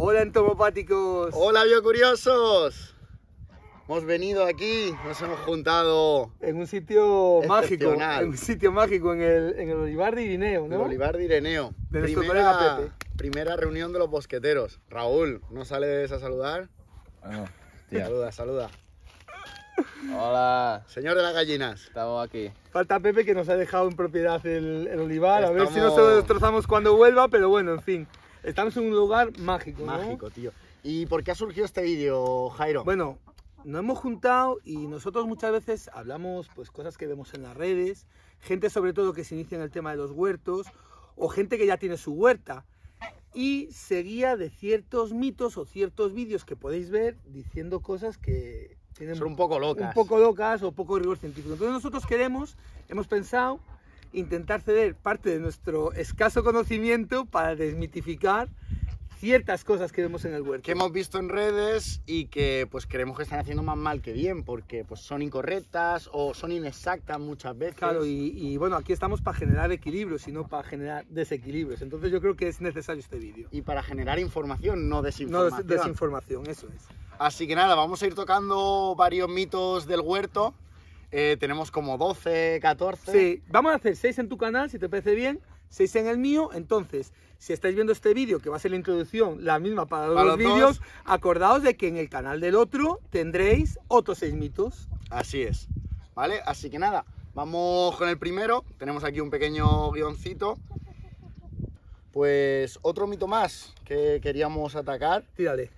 Hola entomopáticos. Hola biocuriosos. Hemos venido aquí, nos hemos juntado en un sitio mágico, en el Olivar de Irineo, ¿no? El Olivar de Irineo. De nuestro colega Pepe. Primera reunión de los bosqueteros. Raúl, ¿no sales a saludar? Saluda. Hola. Señor de las gallinas. Estamos aquí. Falta Pepe, que nos ha dejado en propiedad el olivar. A ver si no se lo destrozamos cuando vuelva, pero bueno, en fin. Estamos en un lugar mágico, ¿no? Mágico, tío. ¿Y por qué ha surgido este vídeo, Jairo? Bueno, nos hemos juntado y nosotros muchas veces hablamos pues cosas que vemos en las redes, gente sobre todo que se inicia en el tema de los huertos o gente que ya tiene su huerta y se guía de ciertos mitos o ciertos vídeos que podéis ver diciendo cosas que tienen son un poco locas o poco rigor científico. Entonces nosotros hemos pensado intentar ceder parte de nuestro escaso conocimiento para desmitificar ciertas cosas que vemos en el huerto. Que hemos visto en redes y que pues creemos que están haciendo más mal que bien, porque pues son incorrectas o son inexactas muchas veces. Claro, y bueno, aquí estamos para generar equilibrios y no para generar desequilibrios. Entonces yo creo que es necesario este vídeo. Y para generar información, no desinformación. No desinformación, eso es. Así que nada, vamos a ir tocando varios mitos del huerto. Tenemos como 12, 14. Sí, vamos a hacer 6 en tu canal, si te parece bien, 6 en el mío. Entonces, si estáis viendo este vídeo, que va a ser la introducción, la misma para los vídeos, acordaos de que en el canal del otro tendréis otros 6 mitos. Así es, ¿vale? Así que nada, vamos con el primero. Tenemos aquí un pequeño guioncito. Pues otro mito más que queríamos atacar. Tírale.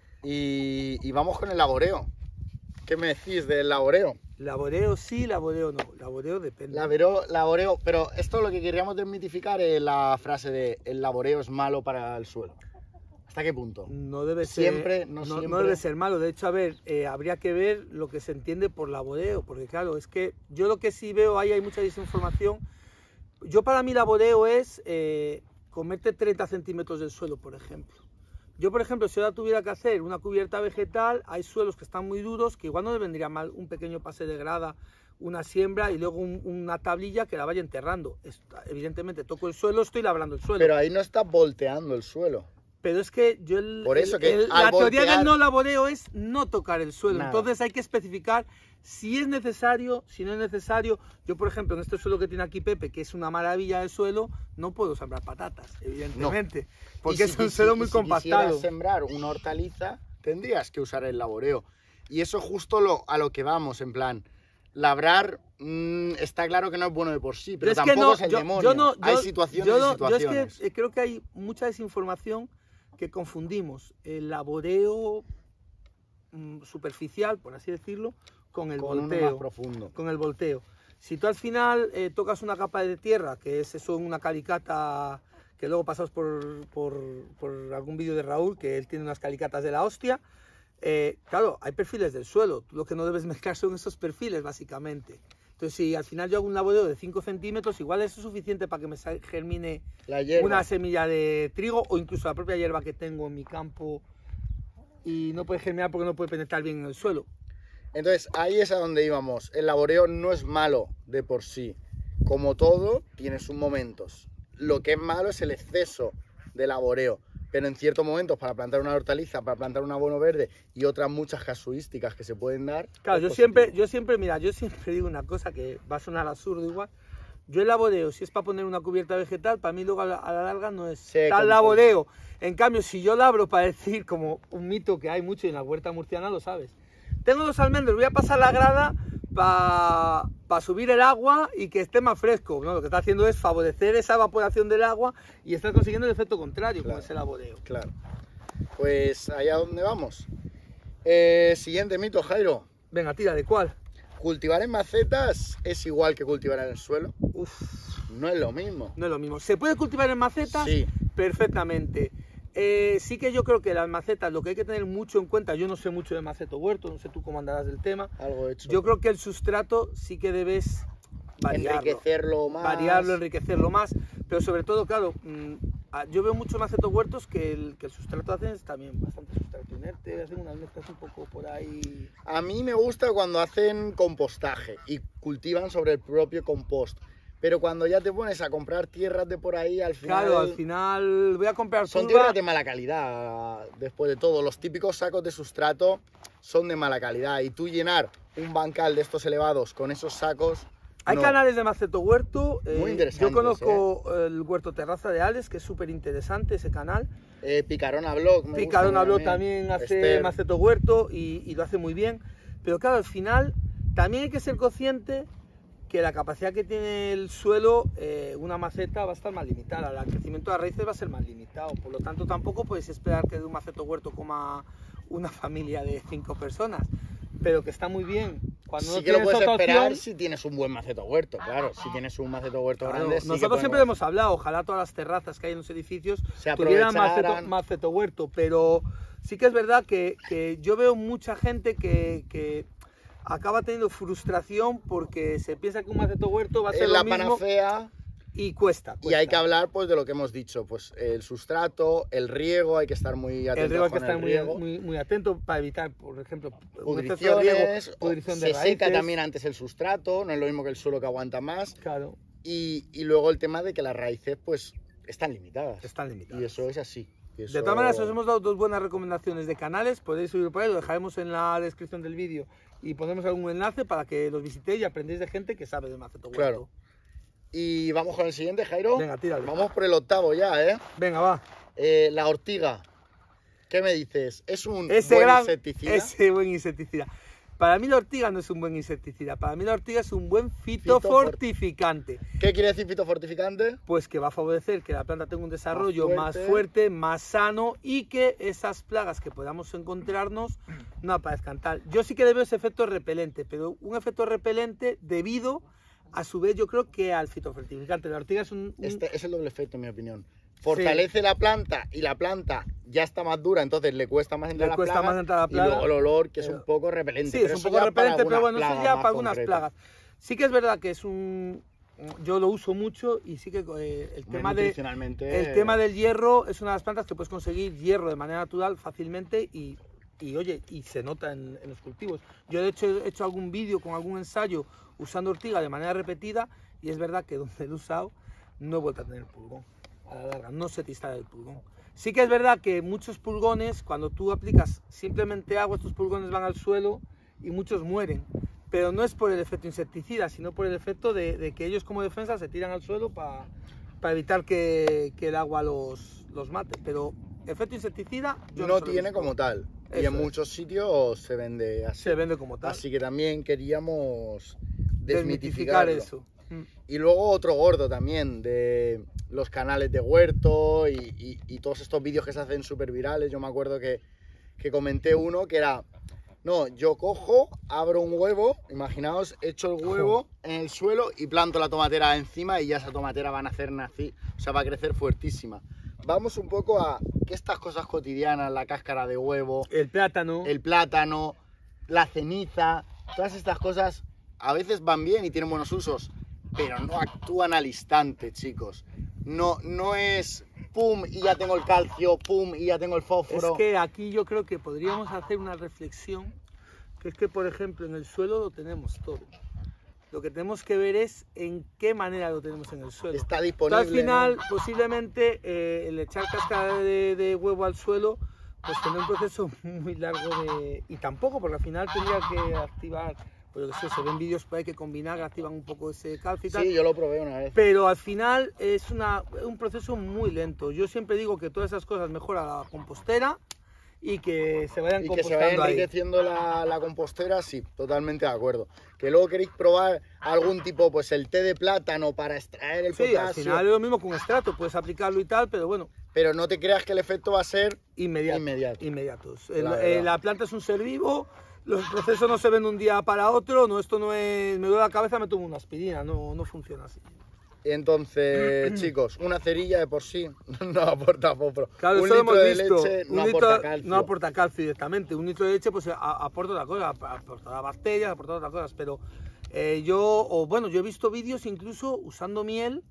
Y vamos con el laboreo. ¿Qué me decís del laboreo? Laboreo sí, laboreo no. Laboreo depende. Laboreo, pero esto lo que queríamos desmitificar es la frase de el laboreo es malo para el suelo. ¿Hasta qué punto? No debe ser. Siempre. No debe ser malo. De hecho, a ver, habría que ver lo que se entiende por laboreo. Porque claro, es que yo lo que sí veo ahí hay mucha desinformación. Para mí laboreo es comerte 30 centímetros del suelo, por ejemplo. Yo, por ejemplo, si ahora tuviera que hacer una cubierta vegetal, hay suelos que están muy duros, que igual no me vendría mal un pequeño pase de grada, una siembra y luego una tablilla que la vaya enterrando. Evidentemente, toco el suelo, estoy labrando el suelo. Pero ahí no estás volteando el suelo. Pero es que yo la teoría del no laboreo es no tocar el suelo. Nada. Entonces hay que especificar si es necesario, si no es necesario. Yo, por ejemplo, en este suelo que tiene aquí Pepe, que es una maravilla de suelo, no puedo sembrar patatas, evidentemente. No. Porque es un suelo muy compactado. Si quisieras sembrar una hortaliza, tendrías que usar el laboreo. Y eso es justo a lo que vamos, en plan, labrar está claro que no es bueno de por sí, pero tampoco es el demonio. Hay situaciones y situaciones. Yo creo que hay mucha desinformación que confundimos el laboreo superficial, por así decirlo, con el volteo. Uno más profundo. Con el volteo. Si tú al final tocas una capa de tierra, que es eso, una calicata, que luego pasamos por algún vídeo de Raúl, que él tiene unas calicatas de la hostia, claro, hay perfiles del suelo. Tú lo que no debes mezclar son esos perfiles, básicamente. Entonces, si al final yo hago un laboreo de 5 centímetros, igual eso es suficiente para que me germine una semilla de trigo o incluso la propia hierba que tengo en mi campo y no puede germinar porque no puede penetrar bien en el suelo. Entonces, ahí es a donde íbamos. El laboreo no es malo de por sí. Como todo, tiene sus momentos. Lo que es malo es el exceso de laboreo. Pero en ciertos momentos, para plantar una hortaliza, para plantar un abono verde y otras muchas casuísticas que se pueden dar. Claro, yo siempre digo una cosa que va a sonar absurdo igual. Yo el laboreo, si es para poner una cubierta vegetal, para mí luego a la larga no es tal laboreo. En cambio, si yo labro para decir, como un mito que hay mucho en la huerta murciana, lo sabes. Tengo 2 almendros, voy a pasar la grada para subir el agua y que esté más fresco. No, lo que está haciendo es favorecer esa evaporación del agua y estás consiguiendo el efecto contrario, claro, con ese laboreo. Claro. Pues allá donde vamos. Siguiente mito, Jairo. Venga, tira, ¿de cuál? ¿Cultivar en macetas es igual que cultivar en el suelo? Uf. No es lo mismo. No es lo mismo. ¿Se puede cultivar en macetas? Sí. Perfectamente. Sí que yo creo que las macetas, lo que hay que tener mucho en cuenta, yo no sé mucho de maceto huerto, no sé tú cómo andarás del tema. Algo hecho. Yo creo que el sustrato sí que debes variarlo más. Enriquecerlo más, pero sobre todo, claro, yo veo muchos macetos huertos que el sustrato hacen es también bastante sustrato inerte, hacen unas mezclas un poco por ahí. A mí me gusta cuando hacen compostaje y cultivan sobre el propio compost. Pero cuando ya te pones a comprar tierras de por ahí, al final... Claro, al final voy a comprar son turba. tierras de mala calidad, después de todo. Los típicos sacos de sustrato son de mala calidad. Y tú llenar un bancal de estos elevados con esos sacos... Hay no. canales de Maceto Huerto. Muy interesantes, yo conozco el Huerto Terraza de Alex, que es súper interesante ese canal. Picarona Blog. Picarona Blog también hace Esther. Maceto Huerto y lo hace muy bien. Pero claro, al final también hay que ser consciente que la capacidad que tiene el suelo, una maceta va a estar más limitada, el crecimiento de las raíces va a ser más limitado, por lo tanto tampoco puedes esperar que de un maceto huerto coma una familia de 5 personas, pero que está muy bien. Cuando Sí no que lo tienes puedes otra esperar opción, si tienes un buen maceto huerto, claro. Si tienes un maceto huerto claro, grande, sí que nosotros siempre podemos- hemos hablado, ojalá todas las terrazas que hay en los edificios se tuvieran aprovecharan. maceto huerto, pero sí que es verdad que yo veo mucha gente que acaba teniendo frustración porque se piensa que un maceto huerto va a ser Es lo la mismo panacea. y cuesta. Y hay que hablar pues de lo que hemos dicho, pues el sustrato, el riego, hay que estar muy atentos El riego hay que con estar el muy, riego. muy atento para evitar, por ejemplo, un exceso de riego, Pudriciones, pudrición de se raíces. seca también antes el sustrato, no es lo mismo que el suelo que aguanta más. Claro, Y luego el tema de que las raíces pues están limitadas. están limitadas. Y eso es así. Y De eso- todas maneras, os hemos dado 2 buenas recomendaciones de canales, podéis subir por ahí, lo dejaremos en la descripción del vídeo y ponemos algún enlace para que los visitéis y aprendáis de gente que sabe de maceto huerto. Claro. Y vamos con el siguiente, Jairo. Venga, tírale. Vamos por el octavo ya, ¿eh? Venga, va. La ortiga. ¿Qué me dices? ¿Es un Ese buen gran, insecticida? ese buen insecticida. Para mí la ortiga no es un buen insecticida, para mí la ortiga es un buen fitofortificante. ¿Qué quiere decir fitofortificante? Pues que va a favorecer que la planta tenga un desarrollo más fuerte. fuerte, más sano y que esas plagas que podamos encontrarnos no aparezcan tal. Yo sí que le veo ese efecto repelente, pero un efecto repelente debido a su vez yo creo que al fitofortificante. La ortiga es un Este es el doble efecto, en mi opinión. Fortalece la planta y la planta ya está más dura, entonces le cuesta más entrar Le la cuesta plaga. más entrar la Y plaga. luego el olor, que es Pero- un poco repelente. Sí, pero es un eso poco ya para repelente, pero alguna bueno, eso plaga ya más para algunas concreta. plagas. Sí que es verdad que es un... Yo lo uso mucho y sí que el tema de... Nutricionalmente, El tema del hierro es una de las plantas que puedes conseguir hierro de manera natural fácilmente y oye, y se nota en los cultivos. Yo de hecho he hecho algún vídeo con algún ensayo usando ortiga de manera repetida y es verdad que donde lo he usado no he vuelto a tener pulgón. A la larga, no se te instala el pulgón. Sí que es verdad que muchos pulgones, cuando tú aplicas simplemente agua, estos pulgones van al suelo y muchos mueren. Pero no es por el efecto insecticida, sino por el efecto de que ellos como defensa se tiran al suelo para evitar que el agua los mate. Pero efecto insecticida yo no se lo he tiene visto. como tal. Y Eso en es. muchos sitios se vende así. Se vende como tal. Así que también queríamos Desmitificar desmitificarlo. eso. Y luego otro gordo también de los canales de huerto y todos estos vídeos que se hacen súper virales. Yo me acuerdo que comenté uno que era, no, yo cojo, abro un huevo, imaginaos, echo el huevo en el suelo y planto la tomatera encima y ya esa tomatera va a nacer, o sea, va a crecer fuertísima. Vamos un poco a que estas cosas cotidianas, la cáscara de huevo, El plátano. el plátano, la ceniza, todas estas cosas a veces van bien y tienen buenos usos, pero no actúan al instante, chicos. No es pum y ya tengo el calcio, pum y ya tengo el Es fósforo. que aquí yo creo que podríamos hacer una reflexión, que es que, por ejemplo, en el suelo lo tenemos todo. Lo que tenemos que ver es en qué manera lo tenemos en el suelo. Está Tú disponible. al final, ¿no? posiblemente, el echar cáscara de huevo al suelo, pues tendrá un proceso muy largo de... Y tampoco, porque al final tendría que activar, pues yo qué sé, se ven vídeos por ahí que con vinagre activan un poco ese calcio y tal. Sí, yo lo probé una vez. Pero al final es un proceso muy lento. Yo siempre digo que todas esas cosas mejora la compostera y que se vayan Y que se compostando vaya ahí. enriqueciendo la compostera, sí, totalmente de acuerdo. Que luego queréis probar algún tipo, pues el té de plátano para extraer el Sí, al potasio, final es lo mismo con un extracto, puedes aplicarlo y tal, pero bueno, pero no te creas que el efecto va a ser inmediatos. La verdad. La planta es un ser vivo, los procesos no se ven de un día para otro, no, esto no es, me duele la cabeza, me tomo una aspirina, no funciona así. Entonces, chicos, una cerilla de por sí no aporta fósforo. Claro, Un eso lo litro hemos de visto. leche Un no litro aporta calcio. no aporta calcio directamente. Un litro de leche pues aporta otra cosa, aporta bacterias, aporta otras cosas. Pero yo he visto vídeos incluso usando miel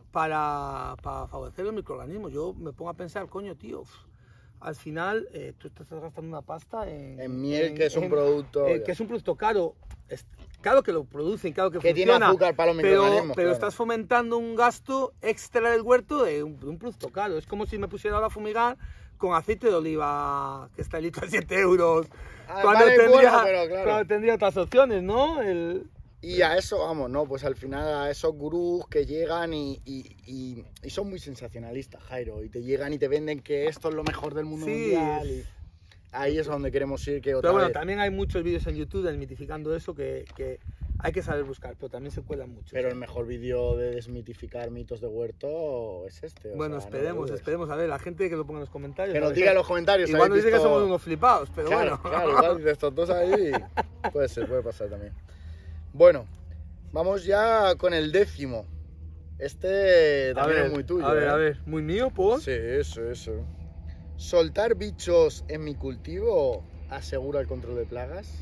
para favorecer los microorganismos. Yo me pongo a pensar, coño, tío, al final tú te estás gastando una pasta En miel, que es un producto... que es un producto caro. claro que lo producen, claro que tiene funciona, azúcar para los microorganismos. pero claro. estás fomentando un gasto extra del huerto de un producto caro. Es como si me pusiera ahora a fumigar con aceite de oliva, que está el litro a 7 euros, cuando, vale, tendría, bueno, pero claro. cuando tendría otras opciones, ¿no? Y a eso vamos, ¿no? Pues al final a esos gurús que llegan y son muy sensacionalistas, Jairo, y te llegan y te venden que esto es lo mejor del mundo mundial. Y ahí es donde queremos ir, que otra Pero bueno, vez. también hay muchos vídeos en YouTube desmitificando eso que hay que saber buscar, pero también se cuelan mucho. Pero el mejor vídeo de desmitificar mitos de huerto es este. Bueno, sea, no esperemos, a ver, la gente que lo ponga en los comentarios. Que nos diga en los comentarios. Igual nos ¿habéis dice que visto? somos unos flipados, pero Claro, bueno. claro, igual de estos dos ahí puede ser, puede pasar también. Bueno, vamos ya con el 10º. Este también es muy tuyo. A ver, muy mío, pues. Sí, eso. ¿Soltar bichos en mi cultivo asegura el control de plagas?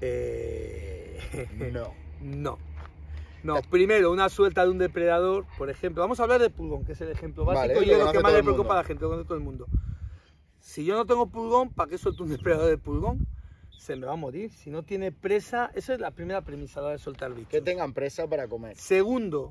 No. No, primero una suelta de un depredador, por ejemplo, vamos a hablar de pulgón, que es el ejemplo básico Vale, y es lo lo que conoce más todo le el preocupa mundo. a la gente, lo conoce todo el mundo. Si yo no tengo pulgón, ¿para qué suelto un depredador de pulgón? Se me va a morir. Si no tiene presa, esa es la primera premisa a la hora de soltar bichos. Que tengan presa para comer. Segundo,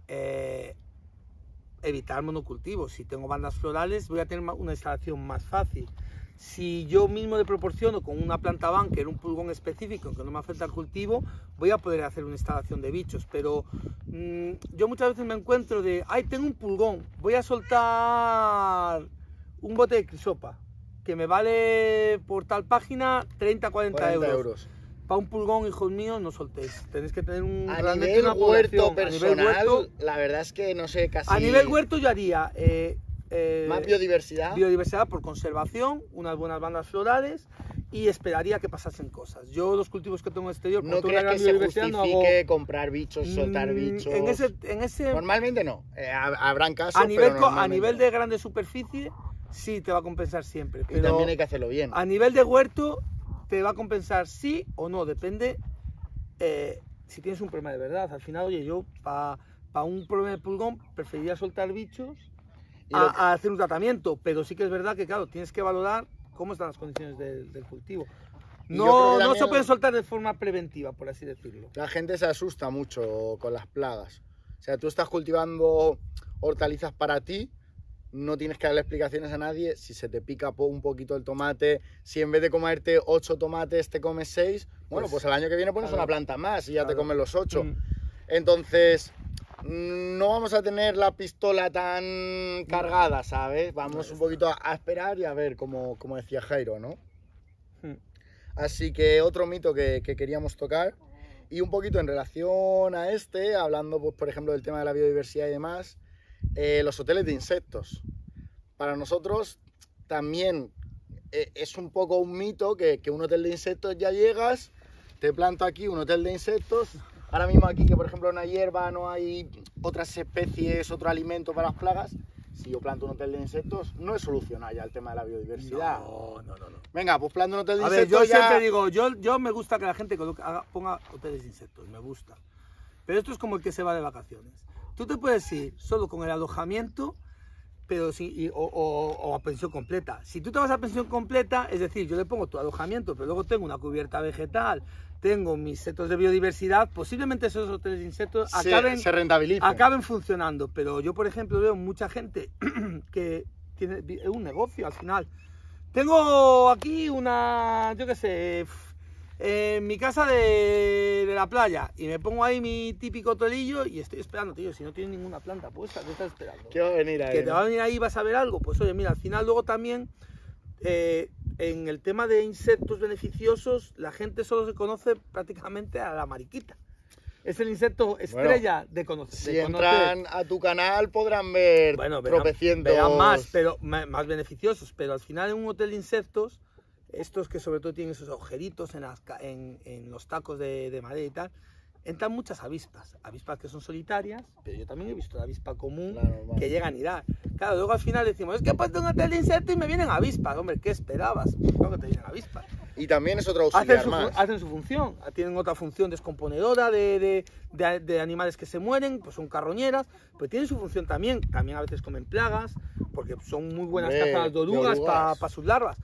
evitar monocultivos. Si tengo bandas florales, voy a tener una instalación más fácil. Si yo mismo le proporciono con una planta bunker un pulgón específico que no me afecta al cultivo, voy a poder hacer una instalación de bichos. Pero yo muchas veces me encuentro de, ay, tengo un pulgón, voy a soltar un bote de crisopa, que me vale por tal página 30-40 euros. Para un pulgón, hijos míos, no soltéis. Tenéis que tener A nivel una huerto población. personal, la verdad es que no sé, casi... A nivel huerto yo haría más biodiversidad. Biodiversidad por conservación, unas buenas bandas florales y esperaría que pasasen cosas. Yo los cultivos que tengo en exterior, ¿No como tengo una crees gran que se biodiversidad, justifique comprar bichos, soltar bichos? En ese Normalmente no. Habrán casos, a nivel, pero a nivel no. de grande superficie sí te va a compensar siempre. Y Pero también hay que hacerlo bien. a nivel de huerto te va a compensar sí o no, depende si tienes un problema de verdad. Al final, oye, yo para un problema de pulgón preferiría soltar bichos a hacer un tratamiento, pero sí que es verdad que, claro, tienes que valorar cómo están las condiciones del cultivo. No se puede soltar de forma preventiva, por así decirlo. La gente se asusta mucho con las plagas. O sea, tú estás cultivando hortalizas para ti, no tienes que darle explicaciones a nadie. Si se te pica un poquito el tomate, si en vez de comerte 8 tomates te comes 6, bueno, pues el año que viene pones una planta más y ya te comes los 8. Entonces, no vamos a tener la pistola tan cargada, ¿sabes? Vamos un poquito a esperar y a ver, como decía Jairo, ¿no? Así que otro mito que queríamos tocar, y un poquito en relación a este, hablando, pues, por ejemplo, del tema de la biodiversidad y demás, los hoteles de insectos. Para nosotros también es un poco un mito que un hotel de insectos ya llegas, te planto aquí un hotel de insectos. Ahora mismo aquí, que por ejemplo no hay hierba, no hay otras especies, otro alimento para las plagas, si yo planto un hotel de insectos, no es solucionar ya el tema de la biodiversidad. No. Venga, pues planto un hotel de A ver, insectos. yo siempre digo, yo me gusta que la gente ponga hoteles de insectos, me gusta. Pero esto es como el que se va de vacaciones. Tú te puedes ir solo con el alojamiento, pero o a pensión completa. Si tú te vas a pensión completa, es decir, yo le pongo tu alojamiento, pero luego tengo una cubierta vegetal, tengo mis centros de biodiversidad, posiblemente esos hoteles de insectos se rentabilicen. acaben funcionando. Pero yo, por ejemplo, veo mucha gente que tiene un negocio al final. Tengo aquí yo qué sé, en mi casa de la playa, y me pongo ahí mi típico hotelillo y estoy esperando, tío. Si no tienes ninguna planta puesta, ¿qué estás esperando? ¿Qué va a venir ahí? Que te va a venir ahí y vas a ver algo. Pues oye, mira, al final luego también en el tema de insectos beneficiosos, la gente solo se conoce prácticamente a la mariquita. Es el insecto estrella de conocer. Si entran a tu canal podrán ver tropecientos... Vean más, pero más beneficiosos. Pero al final en un hotel de insectos, estos que sobre todo tienen esos agujeritos en los tacos de madera y tal, entran muchas avispas que son solitarias, pero yo también he visto la avispa común que llega a anidar. Claro, luego al final decimos, es que he puesto un hotel de insectos y me vienen avispas. Hombre, ¿qué esperabas? Claro que te vienen avispas. Y también es otro auxiliar más. Hacen su función, tienen otra función descomponedora de animales que se mueren, pues son carroñeras, pero tienen su función también a veces comen plagas, porque son muy buenas cazadoras de orugas para sus larvas.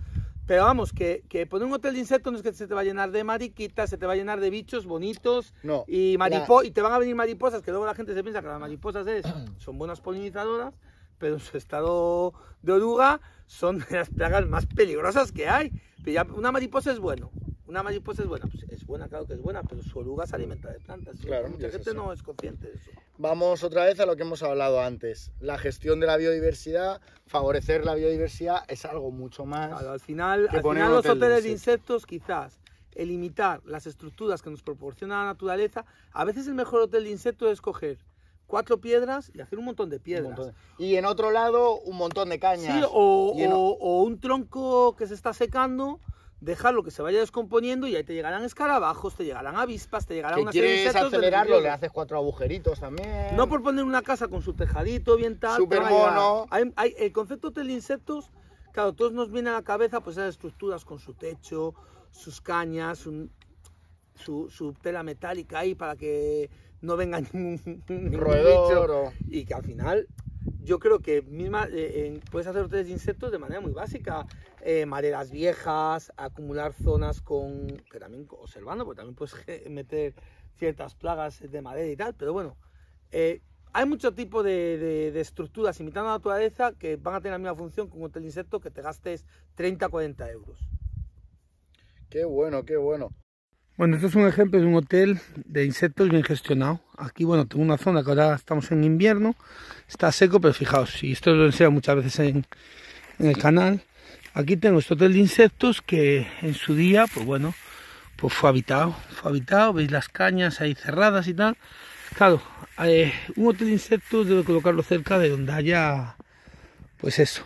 Pero vamos, que poner un hotel de insectos no es que se te va a llenar de mariquitas, se te va a llenar de bichos bonitos No, y y te van a venir mariposas, que luego la gente se piensa que las mariposas son buenas polinizadoras, pero en su estado de oruga son de las plagas más peligrosas que hay. Pero ya, una mariposa es bueno. Una mariposa es buena, pues es buena, claro que es buena, pero su oruga se alimenta de plantas. Claro, Mucha gente no es consciente de eso. Vamos otra vez a lo que hemos hablado antes. La gestión de la biodiversidad, favorecer la biodiversidad es algo mucho más. Claro, al final un los hotel hoteles de insectos, quizás, limitar las estructuras que nos proporciona la naturaleza. A veces el mejor hotel de insectos es coger 4 piedras y hacer un montón de piedras. Y en otro lado, un montón de cañas. Sí, o un tronco que se está secando, dejarlo que se vaya descomponiendo y ahí te llegarán escarabajos, te llegarán avispas, te llegarán una serie de insectos. ¿Quieres acelerarlo? Le haces 4 agujeritos también. No por poner una casa con su tejadito bien tal. Súper mono. El concepto hotel de insectos, claro, todos nos viene a la cabeza pues esas estructuras con su techo, sus cañas, su tela metálica ahí para que no venga ningún roedor. Y que al final yo creo que puedes hacer hoteles de insectos de manera muy básica. Maderas viejas, acumular zonas que también observando, porque también puedes meter ciertas plagas de madera y tal, pero bueno, hay mucho tipo de estructuras imitando la naturaleza que van a tener la misma función que un hotel de insectos que te gastes 30-40 euros. Qué bueno, qué bueno. Bueno, esto es un ejemplo de un hotel de insectos bien gestionado. Aquí, bueno, tengo una zona que ahora estamos en invierno, está seco, pero fijaos, y esto lo enseño muchas veces en el canal. Aquí tengo este hotel de insectos que en su día, pues bueno, pues fue habitado, veis las cañas ahí cerradas y tal. Claro, un hotel de insectos debe colocarlo cerca de donde haya, pues eso,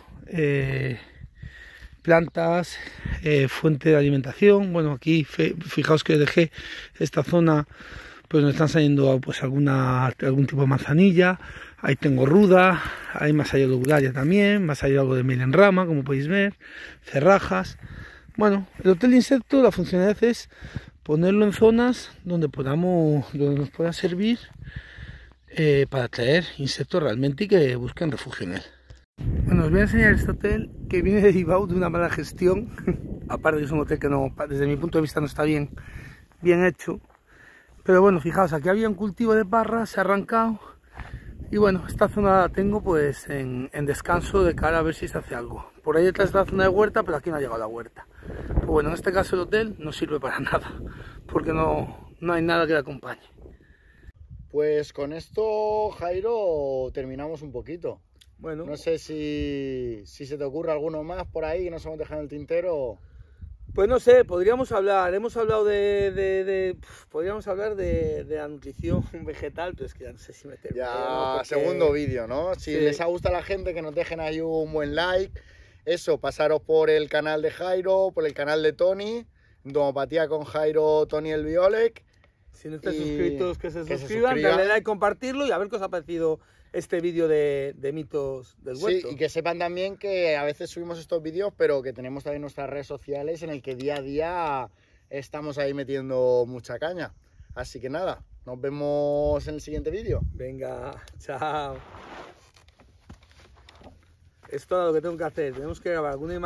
plantas, fuente de alimentación. Bueno, aquí fijaos que dejé esta zona, pues nos están saliendo pues algún tipo de manzanilla. Ahí tengo ruda, ahí me ha salido lobularia también, me ha salido algo de miel en rama, como podéis ver, cerrajas. Bueno, el hotel de insectos, la funcionalidad es ponerlo en zonas donde nos pueda servir para atraer insectos realmente y que busquen refugio en él. Bueno, os voy a enseñar este hotel que viene derivado de una mala gestión. Aparte que es un hotel que no, desde mi punto de vista no está bien hecho. Pero bueno, fijaos, aquí había un cultivo de parra, se ha arrancado. Y bueno, esta zona la tengo pues en descanso de cara a ver si se hace algo. Por ahí detrás está la zona de huerta, pero aquí no ha llegado la huerta. Pues bueno, en este caso el hotel no sirve para nada, porque no hay nada que le acompañe. Pues con esto, Jairo, terminamos un poquito. Bueno, no sé si se te ocurre alguno más por ahí que nos hemos dejado en el tintero. Pues no sé, podríamos hablar, hemos hablado podríamos hablar de la nutrición vegetal, pero es que ya no sé si meterme. Ya, segundo vídeo, ¿no? Si les ha gustado a la gente, que nos dejen ahí un buen like. Eso, pasaros por el canal de Jairo, por el canal de Tony, Entomopatía con Jairo, Tony el Biolec. Si no estáis suscritos, que se suscriban, dale like, compartirlo y a ver qué os ha parecido este vídeo de mitos del huerto. Sí, y que sepan también que a veces subimos estos vídeos, pero que tenemos también nuestras redes sociales en el que día a día estamos ahí metiendo mucha caña. Así que nada, nos vemos en el siguiente vídeo. Venga, chao. Es todo lo que tengo que hacer. Tenemos que grabar alguna imagen.